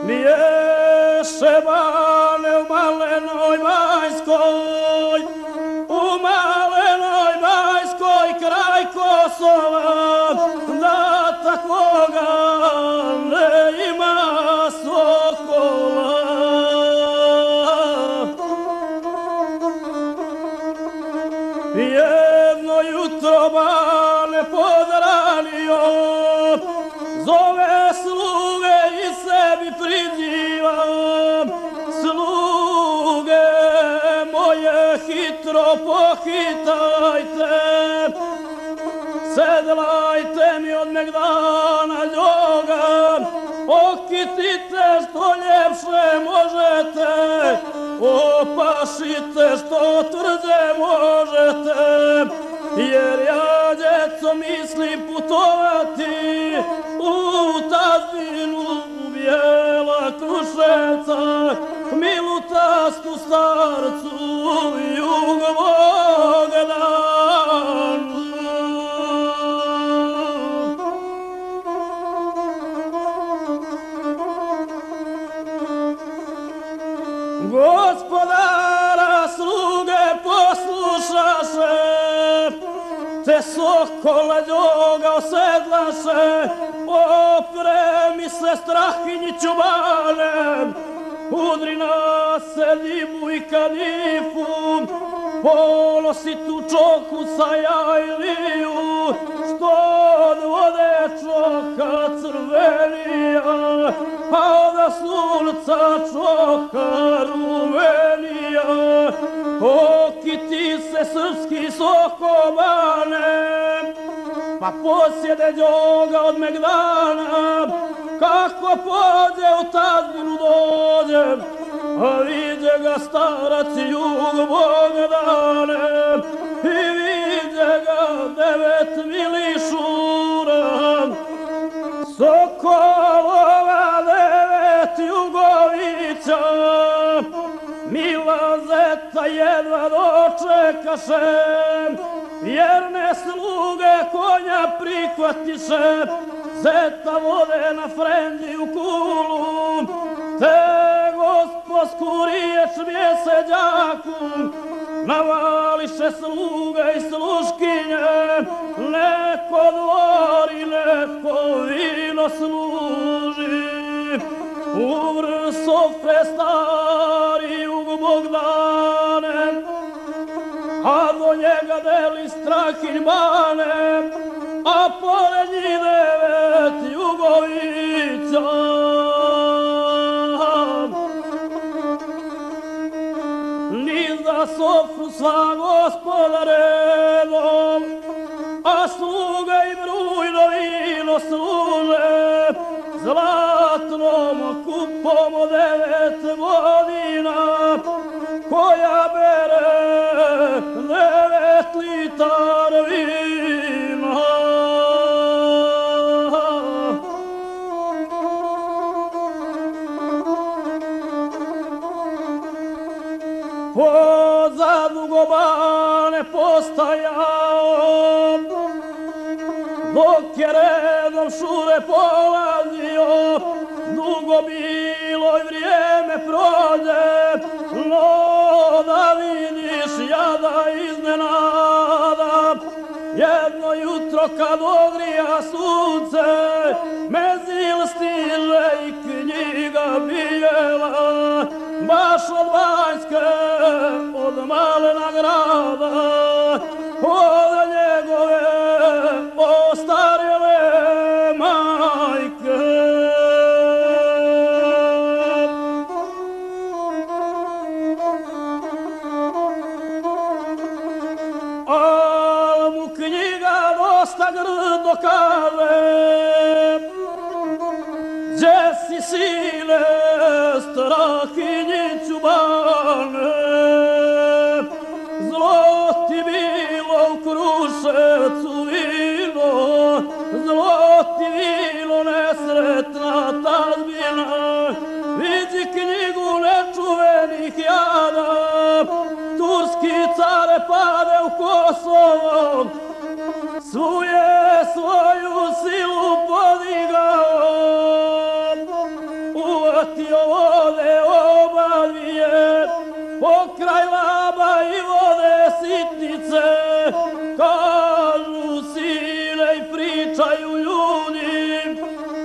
Biješe bane u Malenoj Banjskoj, u Malenoj Banjskoj kraj Kosova, da takvoga ne ima sokola. Jedno jutro bane podranio, zove sluge i sebi prizivam, sluge moje hitro pohitajte, sedlajte mi od megdana ljoga, okitite što ljepše možete, opašite što tvrde možete, jer ja djeco mislim putovati u tazbinu Bijela Kruševca, milu tastu starcu jug Bogdanu. Gospodara sluge poslušaše, te sokola ljoga osedlaše, opremi se Strahinji čuvanem, udri na sedibu i kadifu, ponosi tu čoku sa jajliju, što od vode čoka crvenija, a od sunca čoka rumenija. Okiti se srpski sokobane, pa posjede ljoga od megdana, kako pođe u tazbinu dođe, a vidje ga starac jug Bogdane, i vidje ga 9 milišura, sokolova 9 jugovića, mila zeta jedva dočekaše, vjerne sluge konja prihvatiše, zeta vode na frendiju kulu, te gospodsku riječ mjeseđaku, navališe sluge i sluškinje, neko dvori, neko vino služi. Uvr sofre stari jug Bogdane, a do njega deli Strahinj bane, a pored njih 9 jugovića. Niz za sofru sva gospoda redom, a sluge im rujno vino služe, zlatnom kupom od 9 godina, koja bere 9 litar vina. Pozadugo bane postajao, dok je redom šure polazio, dugo bilo i vrijeme prođe, no da vidiš jada iznenada, jedno jutro kad ogrija sunce, mezil stiže i knjiga bijela, baš od Banjske, od Malena grada, od njegove ostarjele majke. Al mu knjiga dosta grdo kaže, gdje si sine Strahinji čubane, zlo ti bilo u Kruševcu vino, zlo ti bilo nesretna tazbina, vidi knjigu nečuvenih jada, turski care pade u Kosovo, svu je svoju silu podigao,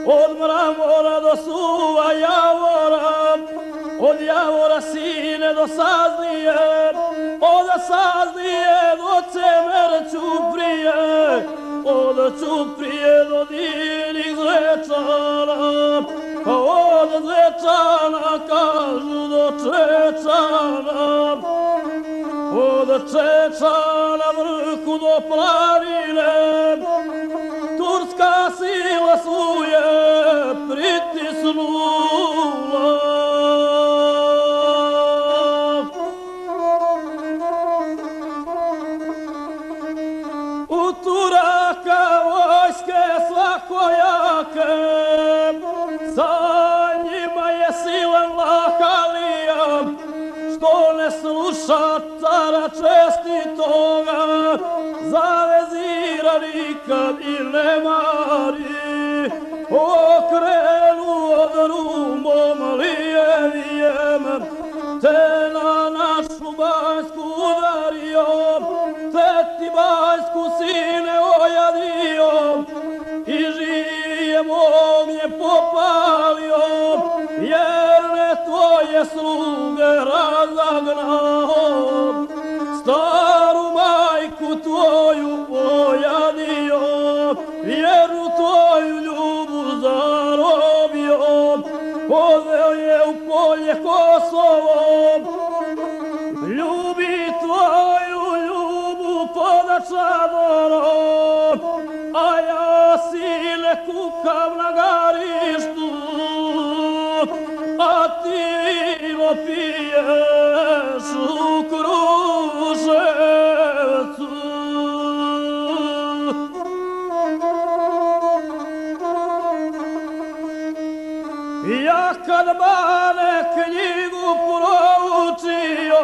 od mramora do suva javora, od javora sine do saznije, od saznije do cemer Ćuprije, od Ćuprije do divnih Zvečana, od Zvečana kažu do Čečana, od Čečana vrhu do planine, turska sila svuje pritisnula. U Turaka vojske svakojake, sa njima je silan lahalija, što ne sluša cara čestitoga, za vezira nikad i ne mari, okrenu od rumom lijevijem, te na našu Banjsku udario, te ti Banjsku sine ojadio, i žijem ognje popalio, jer ne tvoje sluge razagnao, staru majku tvoju ojadio, vjeru tvoju ljubu zarobio, odveo je u polje Kosovo, ljubi tvoju ljubu poda čadorom, a ja sine kukam na garištu, a ti vino piješ u Kruševcu. Ja kad Bane knjigu proučio,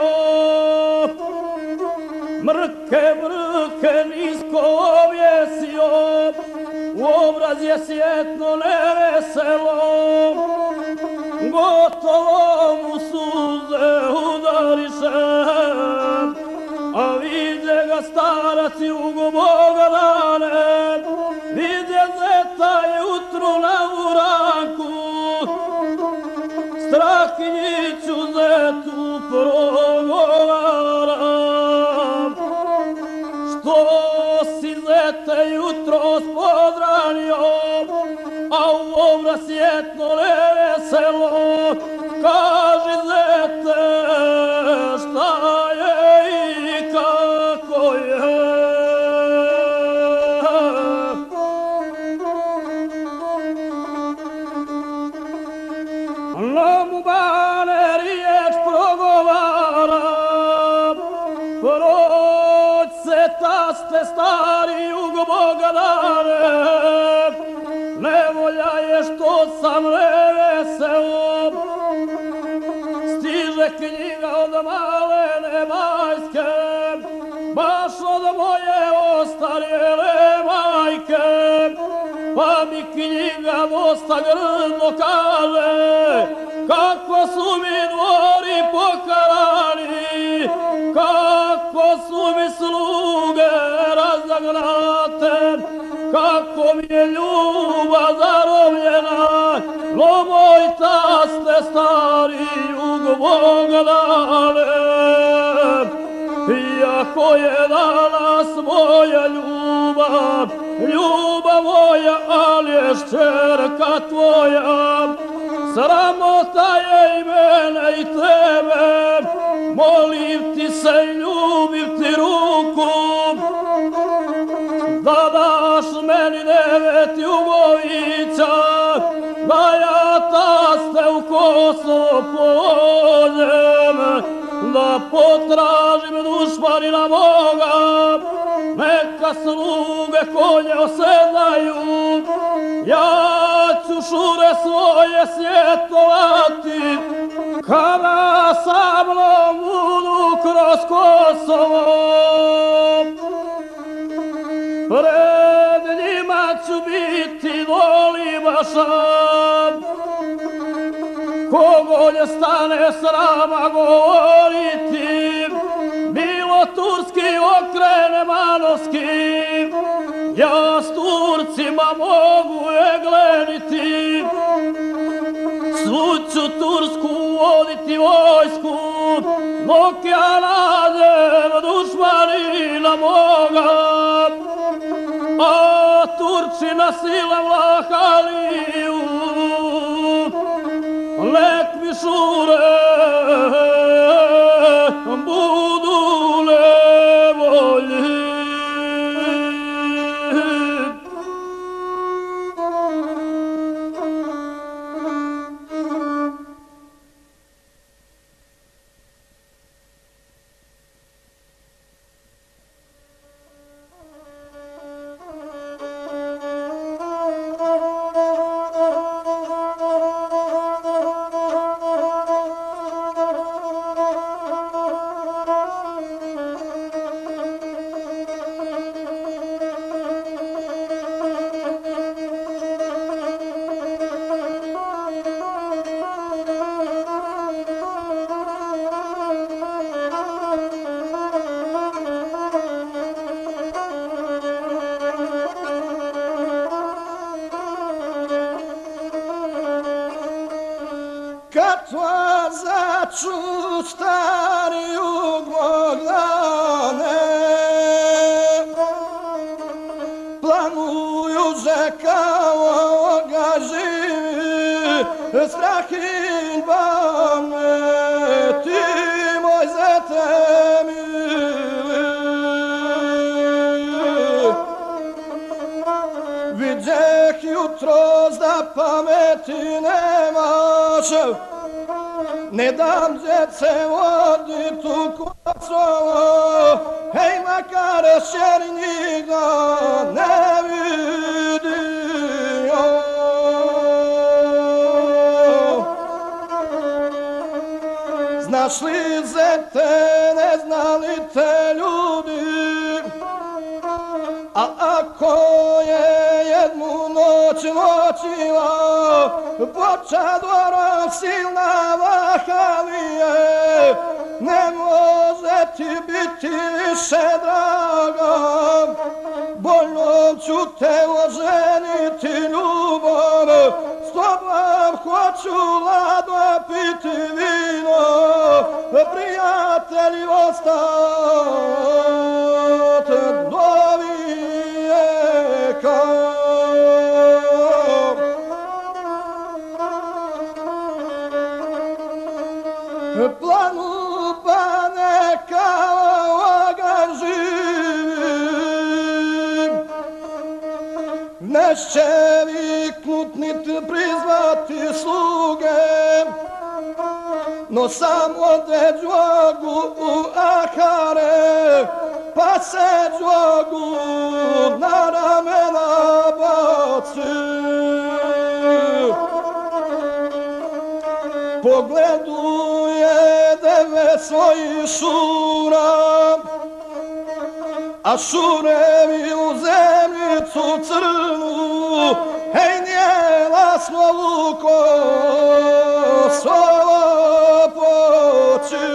mrke, mrke nisko objesio, u obraz je sjetno neveselo, gotovo mu suze udariše, a vidje ga starac jugo Bogdane, vidje zeta jutru na uranku, Strahinjiću zetu progovaram, što si zete jutros podranio, a u obraz sjetno neveselo, kaži zete šta je i kako je. Namu Bane riječ progovara, proć se taste stari jug Bogdane, nevolja je što sam neveseo, stiže knjiga od malene Majske, baš od moje ostarjele majke, pa mi knjiga dosta grdno kaže, kako su mi dvori pokarani, kako su mi sluge razagnate, kako mi je ljubav zarobljena, no moj taste stari jug Bogdane, iako je danas moja ljubav, ljubav moja, ali je šćerka tvoja, sramota je i mene i tebe, molim ti se i ljubim ti ruku, da daš meni 9 jugovića, da ja taste u Kosovo pođem, da potražim dušmanina moga, neka sluge konje osedaju, ja ću šure svoje svjetovati, kada sa mnom budu kroz Kosovo. Pred njima ću biti Dolibaša, kogolje stane srama govoriti, bilo turski okrene manovski, ja s Turcima mogu egleniti. ću Tursku voditi vojsku, dok ja nađem dušmanina moga. A Turčina sila Vlahaliju, nek mi šure budu nevolji. Katva začu stariju Bogdane, planuju že kao ga živi, strahin bame, ti moj zete mili. Vidjeh jutros da pameti nemaš, ne dam djece vodit u Kosovo, hej makar šernik ga ne vidio. Znaš li zete, ne zna li te ljudi, a ako je jednu noć noćila, poča dvorom silna Vahalije, ne može ti biti više draga, boljom ću te oženiti ljubom, s tobom hoću lado piti vino, prijatelji ostat do vijeka. Planu pa neka ovoga živim, neće viknut niti prizvati sluge, no sam ode džogu u ahare, pa se džogu na ramena baci. Pogleduje deve svojih šura, a šurevi u zemljicu crnu, hej njela slovu Kosovo poči.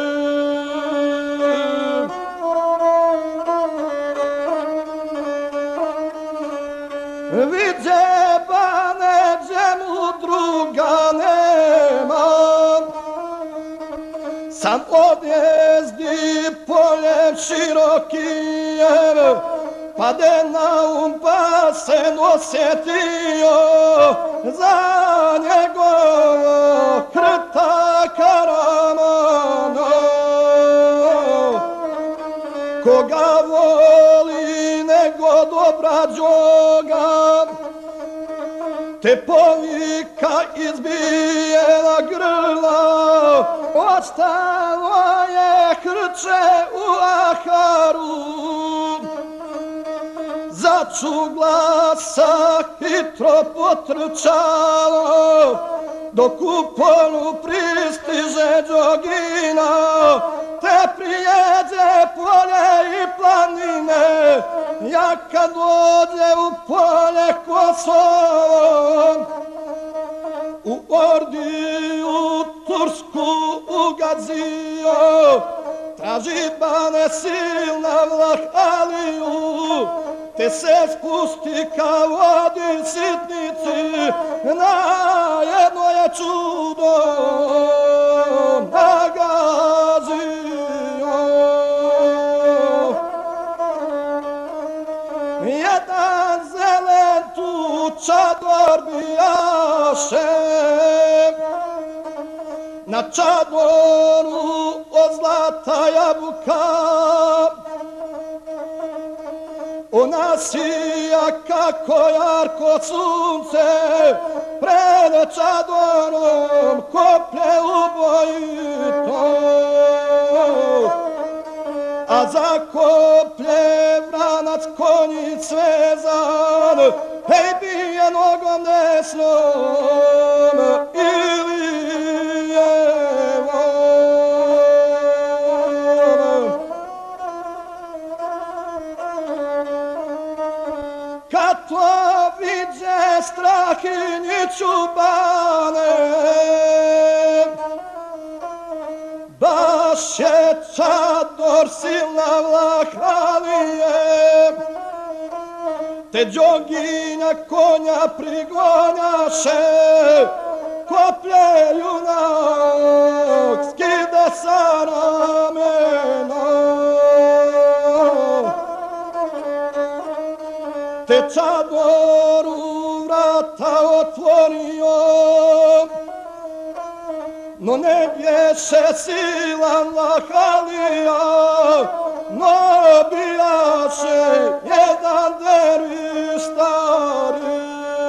Vidje bane, džemu druga nema, sam odjezdi poljem širokijem, pade na pa se osjetio za njegovo krta Karamano. Koga voli nego dobra džoga, te povika izbijela grla, ostalo je hrče u aharu. Začu glasa hitro potrčalo, dok u polu pristiže džogina, te prijeđe polje i planine, ja kad dođe u polje Kosovo, u Ordiju Tursku ugazio, traži bane silna Vlahaliju, te se spusti ka vodi sitnici, na jednoj čudo nagazio. Jedan zelen tu čador bijaše, na čadoru od zlata jabuka. Ona sija kako jarko sunce, pred čadorom koplje ubojito. A za koplje vranac konjic vezan, hej bije nogom desnom ili kad to vidje strahinji čubane, baš je čador silna vlahalije, te džoginja konja prigonjaše, koplje junak skida sa ramena. Te čadoru vrata otvorio, no ne bješe silan lahalija, no bijaše jedan derviš stari.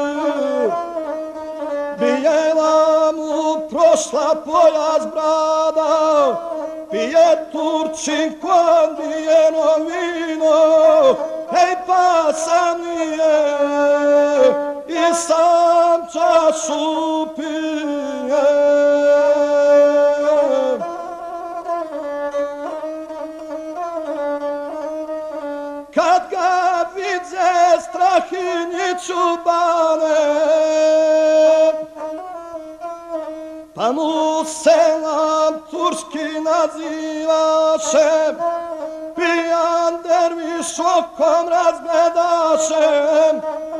Bijela mu prošla pojas brada, pije Turčin kondijeno vino, hej pa sam nije i sam čašu pije. Kad ga vidze strahinji čubane, pa mu selam turski nazivaše, pijan derviš okom razgledaše,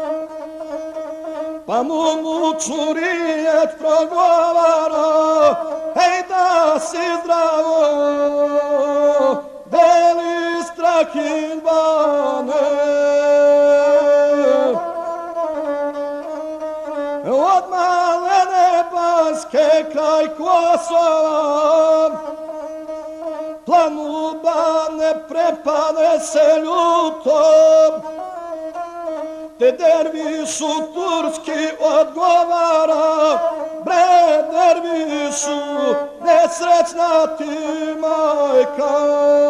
pa mu mučnu riječ progovara, hej da si zdravo, beli strahin bane. Od malene Banske kraj Kosova, planu bane prepane se ljutom, te dervišu turski odgovara, bre dervišu, nesrećna ti majka.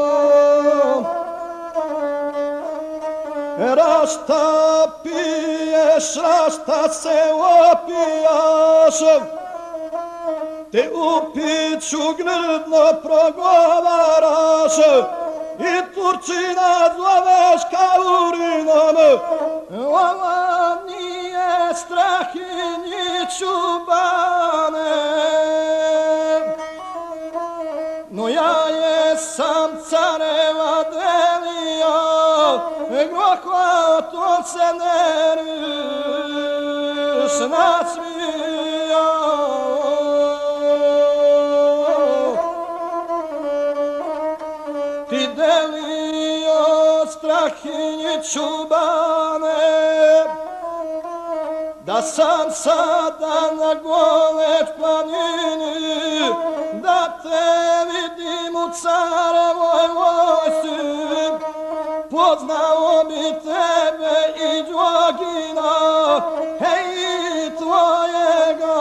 Rašta piješ, rašta se opijaš, te u piću grdno progovaraš, i Turčina zoveš kaurinom. Ova nije strahinji čubane, no ja jesam careva delija, grohvatom se nerviš nasmija. Ti delio strahinji čubane, da sam sada na Goleš planini, da te vidim u carevoj vojsci, poznao bi tebe i Đogina, hej i tvojega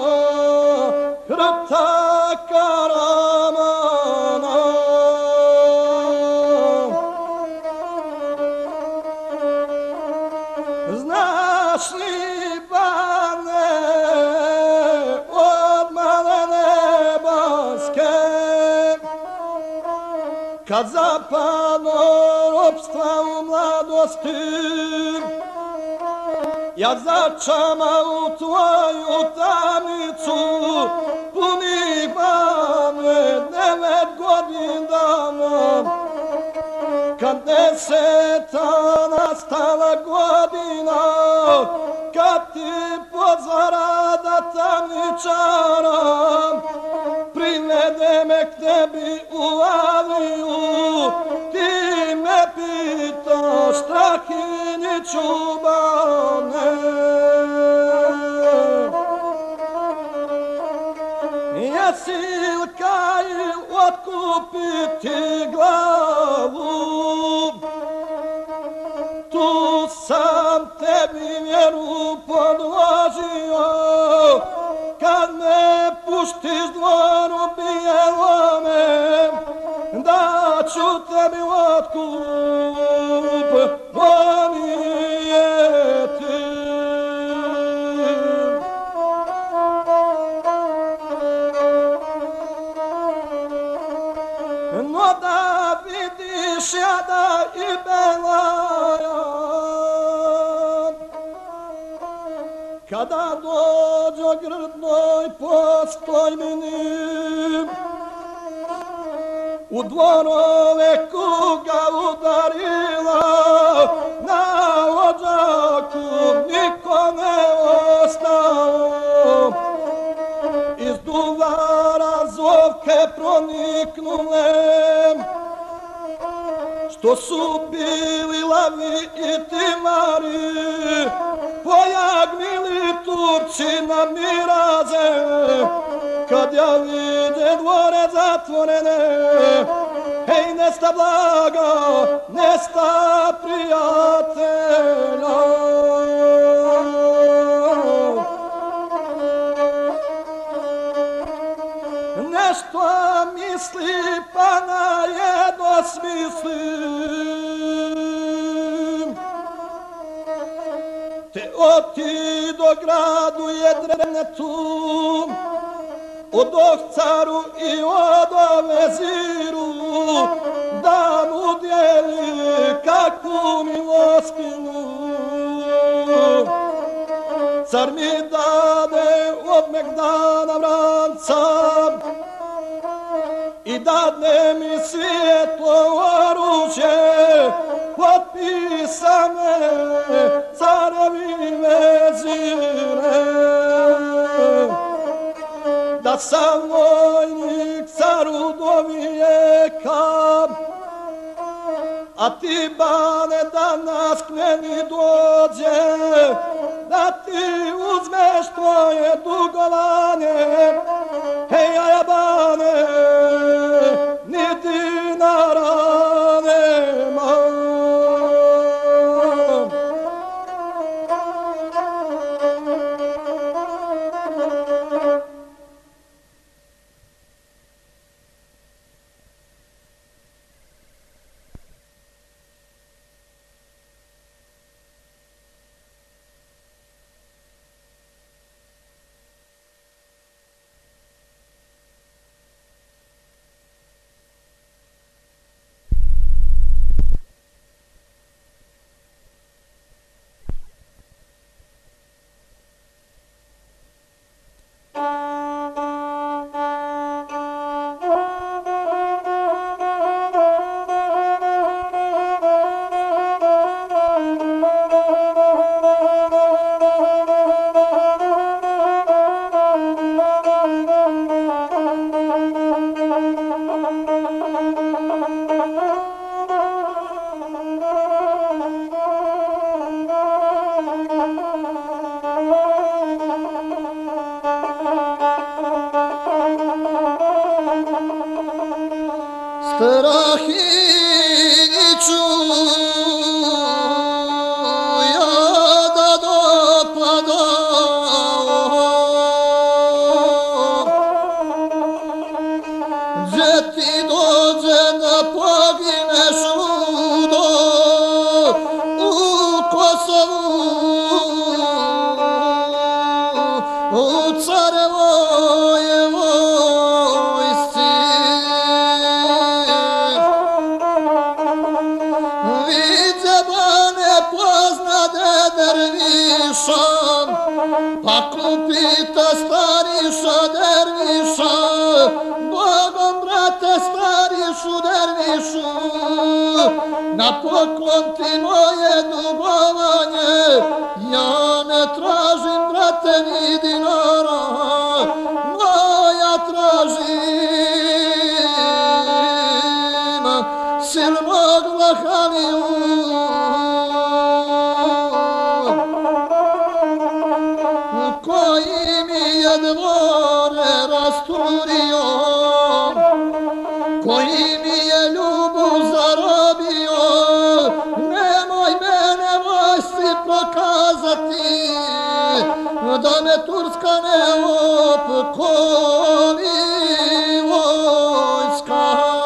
hrta Karamana. Znaš li, bane, od malene Banske, kad zapadno ropstva u mladosti, ja začama u tvoju tamnicu, punih bane 9 godina, kad 10. nastala godina, kad ti pozvara da tamničara, privede me k tebi u aviju, ti me pitaš, Strahinji čubane. Jesi li Kajil otkupiti glavu? Tu sam tebi vjeru podložio, kad me puštiš dvoru bijelome, da ću tebi otkup donijeti. No da vidiš jada i belaja, kada dođo grdnoj postojmini, u dvorove kuga udarila, na odžaku niko ne ostao. Iz duvara zovke proniknule, što su bili lavi i timari, pojagnili Turci na miraze. Kad ja vide dvore zatvorene, hej, nesta blaga, nesta prijatelja. Nešto misli, pa na jedno smislim. Te oti do gradu Jedrenetu, od Ohcaru i od Veziru, da mu dijeli kakvu milostinu. Car mi dade od Megdana vranca i dadne mi svijetlo oružje, potpisane carevi vezire. Da sam vojnik caru do vijeka, a ti, bane, danas k meni dođe, da ti uzmeš tvoje dugovanje. Hej, ja, bane, ni dinara nemam. Strahinji čuja da dopada, gdje ti dođe da pogineš ludo u Kosovu, u carevoj vojsci. Pa kupita stariša derviša, Bogom, brate, starišu dervišu, na poklon ti moje dugovanje, ja ne tražim, brate, ni dinara. je dvore rasturio, koji mi je ljubav zarobio, nemoj mene vojsci prokazati, da me Turska ne opkoli vojska.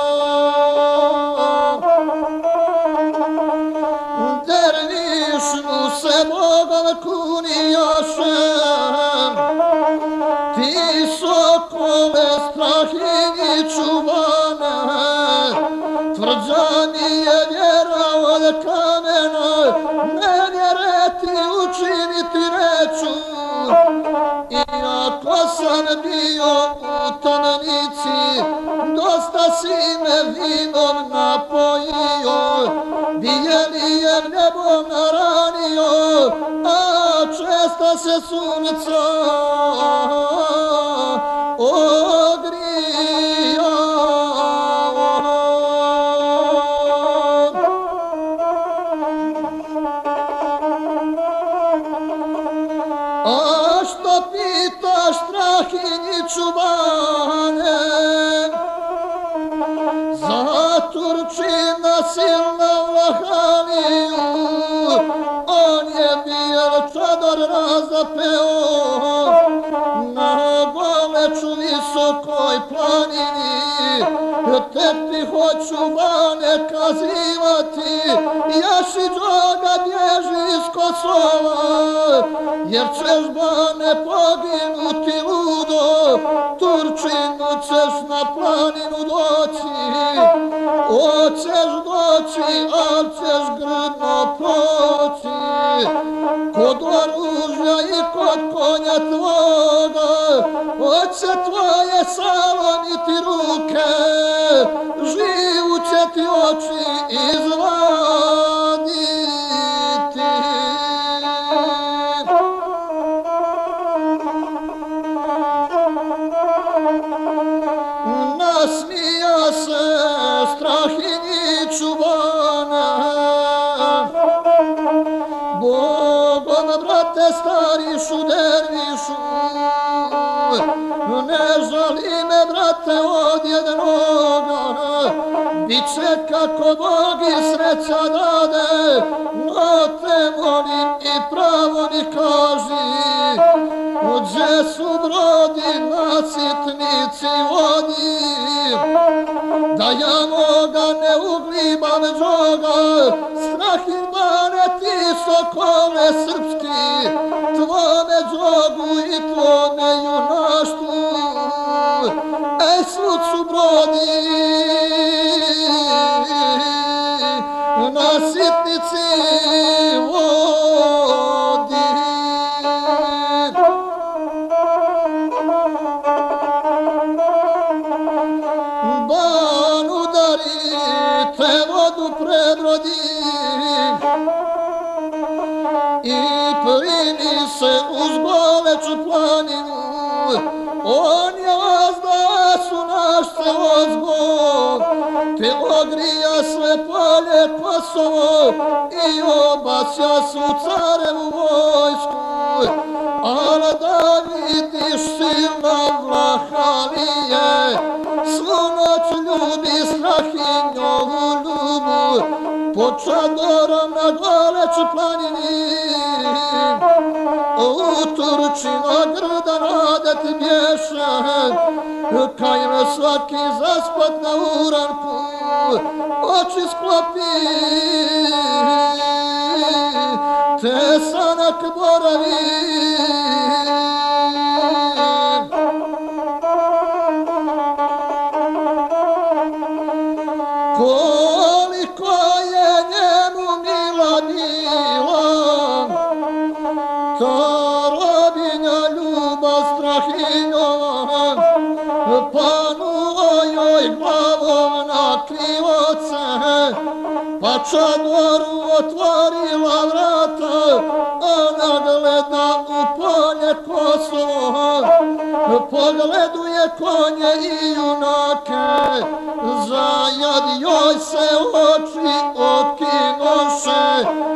Dervišu se Bogom kunijašem, ti sokole strahinji čuvane, tvrđa mi je vjera od kamena, mene reti učiniti neću. Iako sam bio u tamnici, dosta si me vinom napojio, bijelijem nebom naranio, a često se sunca ogrijao. A što pitaš strahinji čuvane, za Turčina silna Vlahaliju, on je bijel čador razapeo na Goleču visokoj planini. Tebi hoću bane kazivati, Jašiđoga bježi iz Kosova, jer ćeš bane poginuti ludo, Turčinu ćeš na planinu doći. Hoćeš doći, al ćeš grdno proći, kod oružja i kod konja tvoga, hoće tvoje saloniti ruke, živu će ti oči izvaditi. Nasmija se strahinji čuvana, Bogom, brate, starišu dervišu, ne žali me, brate, od jednoga, biće kako Bog i sreća dade, no te molim i pravo mi kaži, gdje su brodi na sitnici vodi, da ja moga ne uglibam džoga, strahin bane ti sokole srpski, tvome džogu i tvome junaštvu, ej svud su brodi na sitnici vodi. Ban udarite, vodu prebrodi i primi se uz Goleču planinu, on je ozda su naš celozgo, te ogrija sve polje Kosovo i obasja su carevu vojsku, ala da vidiš silna Vlahalije, svu noć ljubi strahinjovu ljubu, pod čadorom na Goleču planini, u Turčina grda radet bješe, kaj me svaki zaspat na uranku, oči sklopi, te sanak boravi. Koliko je njemu mila bila, ta robinja ljubav strahinjova, panuo joj glavom na krivoce, pa čadoru otvorila vrata, ona gleda u polje Kosovo, pogleduje konje i junake, zajad joj se oči okinoše,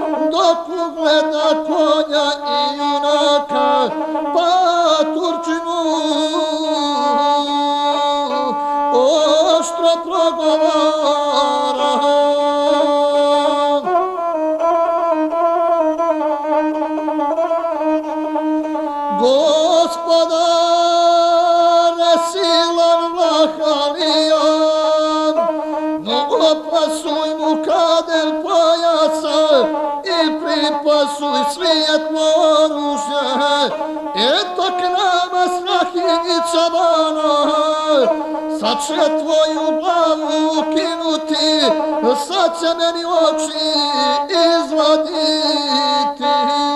dok ugleda konja i junaka, pa Turčinu pripasuj svijetlo oružje, eto k nama Strahinjica bana, sad će tvoju glavu ukinuti, sad će meni oči izvaditi.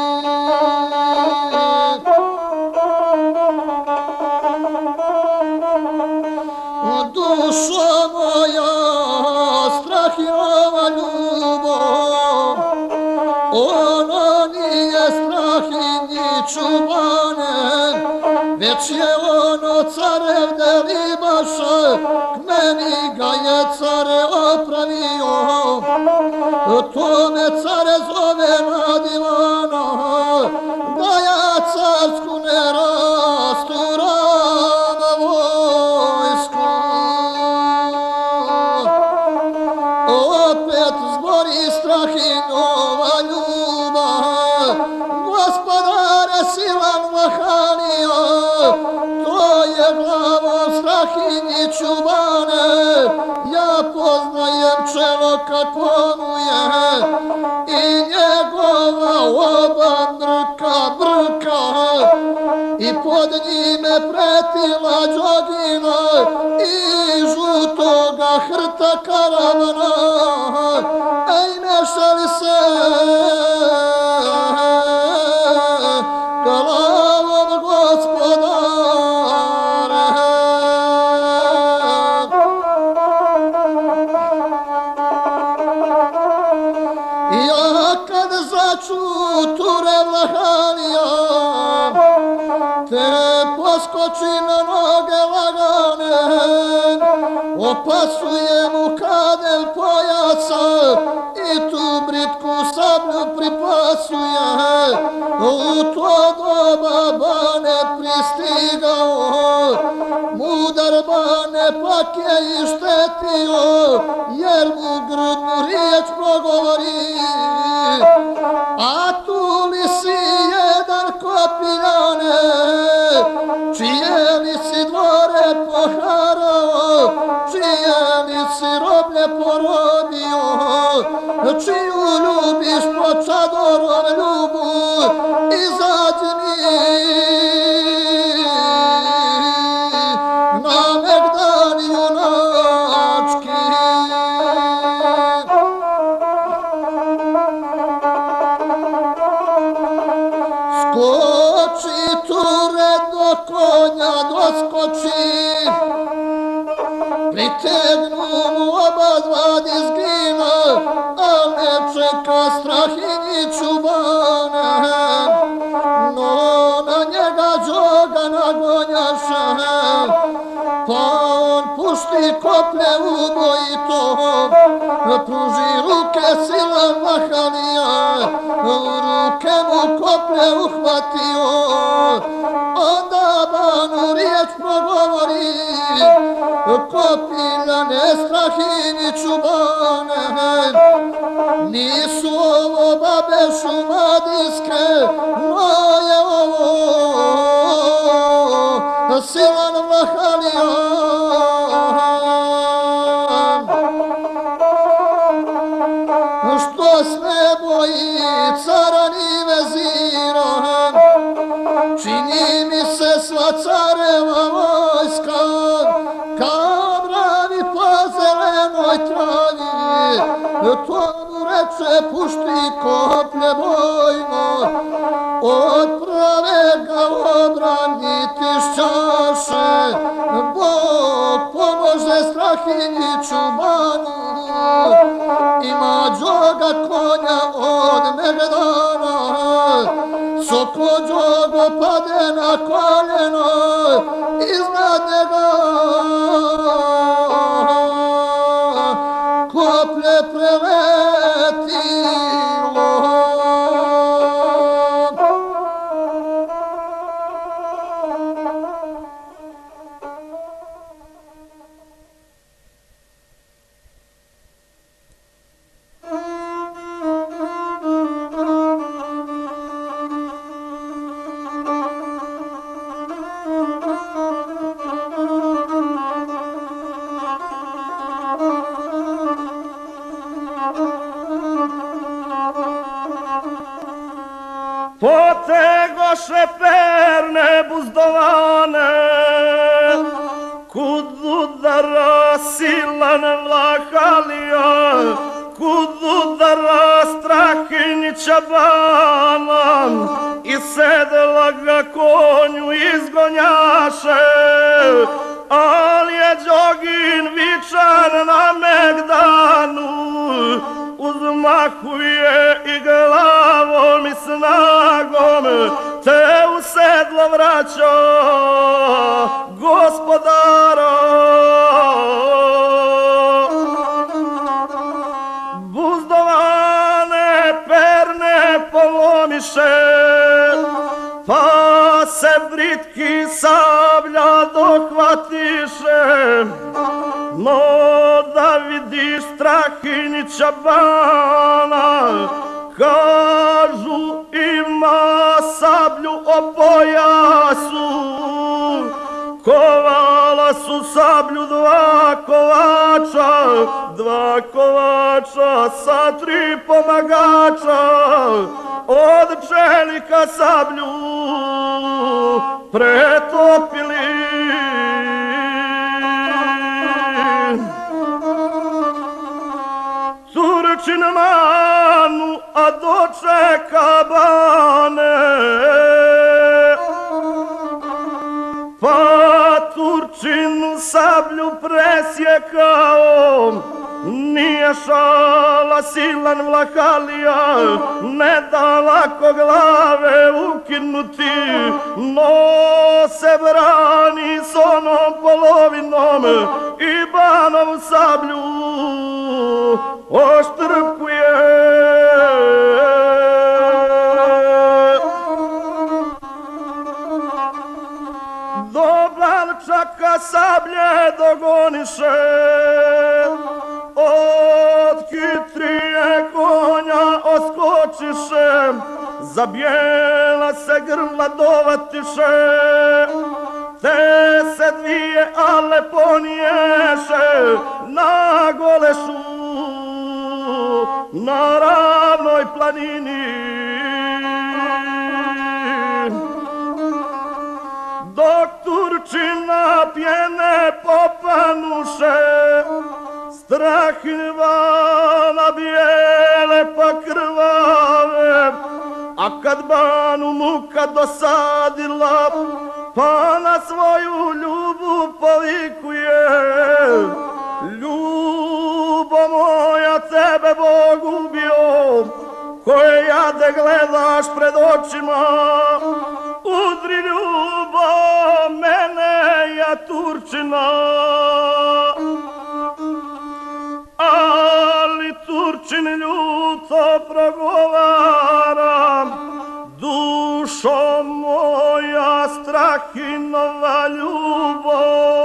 Dušo moja, Strahinova ljubav, ono nije Strahinjiću bane, već je ono carev Delibaša, k meni ga je care opravio, to me care zove na divana, da ja carsku ne rasturam vojsku. Opet zbori Strahinjova ljubav, gospodare silan Vahanija, to je glavom Strahinjiću bane, ja poznajem čelo kako mu je i njegova oba brka i pod njime pretila Đogina i žutoga hrta karavana, ej ne šali se glavom gospodare. Ja kad začuture Vahanija, te poskoči na noge lagane, opasuje mu kadel pojaca i tu britku sablju pripasuje. U to doba Bane pristigao, mudar Bane pak je ištetio, jer mu grudnu riječ progovori. A tu li si jedan Kopiljane, čije li si dvore poharao, čije li si roblje porobio, čiju ljubiš po čadorom ljubu, izađi mi na megdan junački. Skoči ture do konja, doskoči, pritegnu mu oba dva dizgina, al ne čeka Strahinjiću bane, no na njega Đoga nagonjaše, pa on pušti koplje ubojito, pruži ruke silan Vahanija, u ruke mu koplje uhvatio, onda Banu riječ progovori, Kopiljane Strahinjiću bane, nisu ovo babe šumadijske, no je ovo silan Vahanija. Što sve boji cara ni vezira, čini mi se sva careva vojska, kao mravi po zelenoj travi, to mu reče pušti koplje bojno, odprave ga obraniti s čaše, Bog pomože Strahinjiću banu, ima Đoga konja od megdana, soko Đogo pade na koljeno, iznad njega koplje preletilo. naše perne buzdovane, kud udara silan Vlahalija, kud udara Strahinjića bana, i sedela ga konju izgonjaše, al je Đogin vičan na Megdanu, uzmahuje i glavom i snagom, te u sedlo vraća gospodara. Buzdovane perne polomiše, pa se britki sablja dohvatiše, no da vidiš Strahinjića bana, kažu ima sablju o pojasu, kovala su sablju dva kovača sa 3 pomagača, od čelika sablju pretopili. Turčin manu, a dočeka bane, pa Turčinu sablju presjekao, nije šala silan Vlahalija, ne da lako glave ukinuti, no se brani s onom polovinom i banovu sablju oštrpkuje. Do Balčaka sablje dogoniše, od Kitrije konja oskočiše, za bijela se grla dovatiše, te se 2 ale poniješe na Golešu, na ravnoj planini. Dok Turčina pjene popanuše, Strahinjana bijele pa krvave, a kad banu muka dosadila, pa na svoju ljubu povikuje, ljubo moja, tebe Bog ubio, koje jade gledaš pred očima, udri ljubo mene, ja Turčina. Ali Turčin ljuto progovara, dušo moja Strahinova ljubo,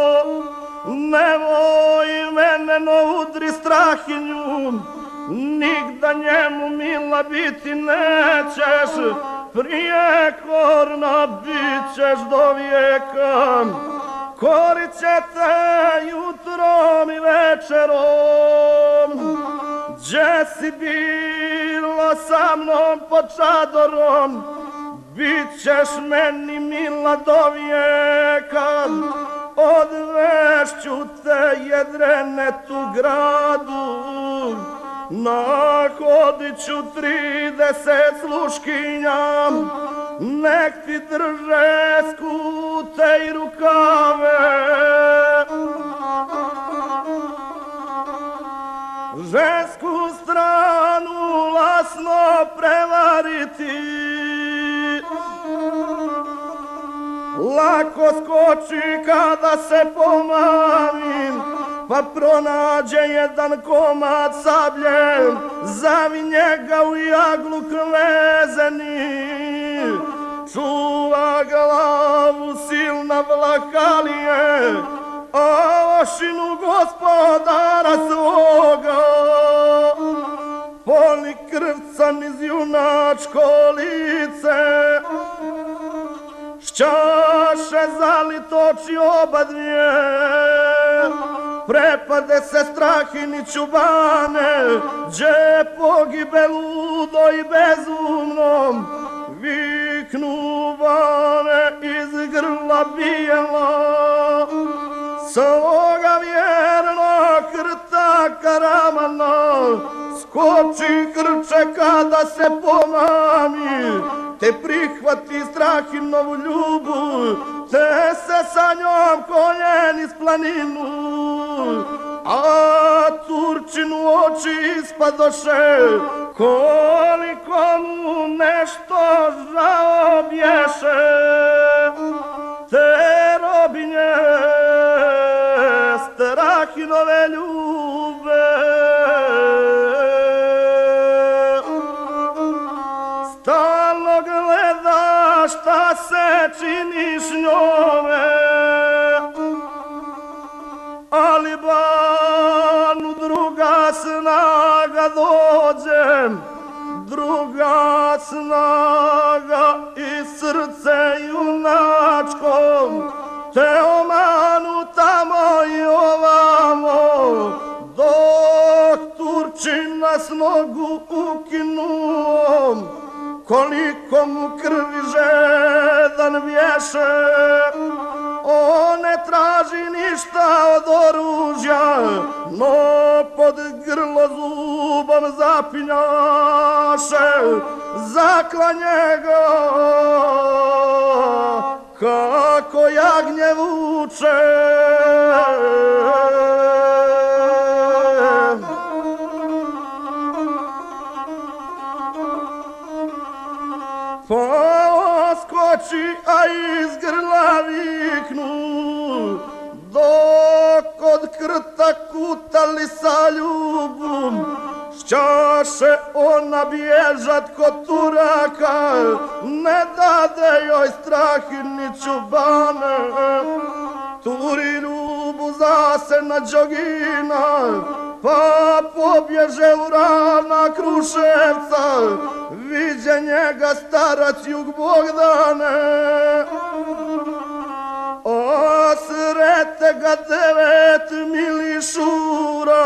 nemoj mene no udri Strahinju, nigda njemu mila biti nećeš, prijekorna bit ćeš do vijeka, korit će te jutrom i večerom, gdje si bila sa mnom pod čadorom, bit ćeš meni mila do vijeka, odvešću te jedrene tu gradu, nahodit ću 30 sluškinja, nek ti drže skute i rukave, žensku stranu lasno prevariti, lako skoči kada se pomavim, pa pronađe jedan komad sablje, zavi njega u jagluk vezeni, čuva glavu silna Vlahalije, a ošinu gospodara svoga, poli krvcan iz junačko lice, šćaše zalitoči oba 2, prepade se Strahinjiću bane, gdje pogibe ludo i bezumnom, viknu bane iz grla bijela, svoga vjernog krta karamana, skoči krče kada se pomami, te prihvati strah i novu ljubu, te se sa njom koljen iz planinu, a Turčinu oči ispadoše, koliko mu nešto žao bješe, te robinje Strahinove ljube. Stalno gleda šta se čini s njome, ali banu druga snaga dođe, druga snaga i srce junačko, te omanu tamo i ovamo, dok Turčina s nogu ukinuo, koliko mu krvi žedan vješe, on ne traži ništa od oružja, no pod grlo zubom zapinjaše, zaklanje ga kako jagnje vuče. Poskoči, a iz grla viknu, dok od krta kutali sa ljubom, šćaše ona bježat kod Turaka, ne dade joj Strahiniću bane. Turi ljubu zase na Đogina, pa pobježe u ravna Kruševca, viđe njega starac Jug Bogdane. Osrete ga 9 milišura,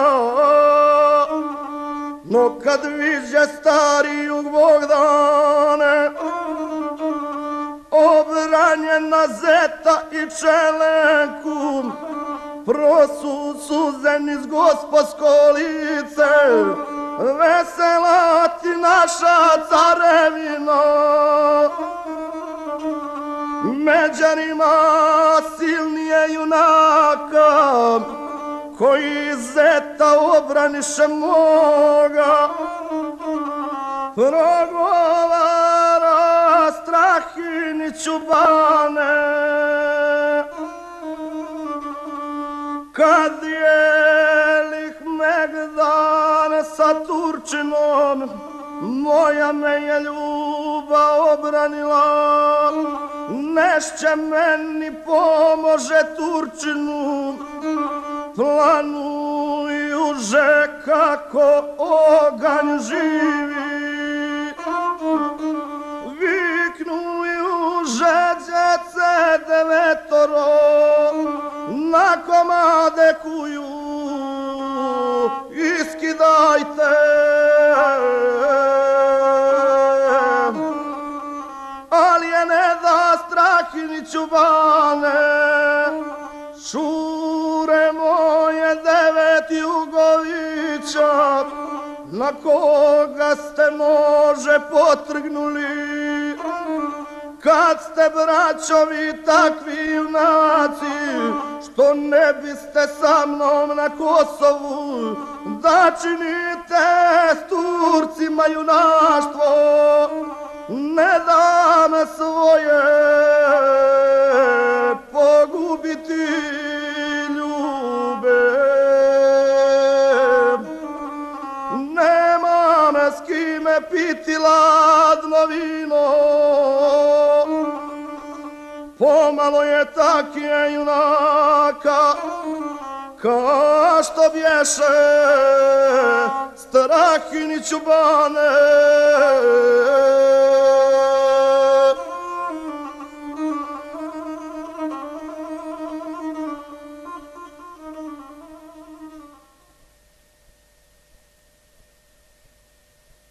no kad viđe stari Jug Bogdane, obranjena Zeta i Čelenku, prosu suze niz gospodsko lice, vesela ti naša carevino. Međanima silnije junaka, koji Zeta obraniše moga, progovara Strahiniću bane. Kad dijelih megdane sa Turčinom, moja me je ljubav obranila, nešće meni pomože Turčinu, planujuže kako oganj živi, viknujuže djece 9 na komade kuju, iskidajte. Ali je ne da Strahiniću bane, šure moje 9 Jugovića, na koga ste nože potrgnuli, kad ste braćovi takvi junaci, što ne biste sa mnom na Kosovu da činite s Turcima junaštvo. Ne dam svoje pogubiti ljube, nemam s kime piti ladno vino, pomalo je takije junaka, ka što bješe Strahiniću bane.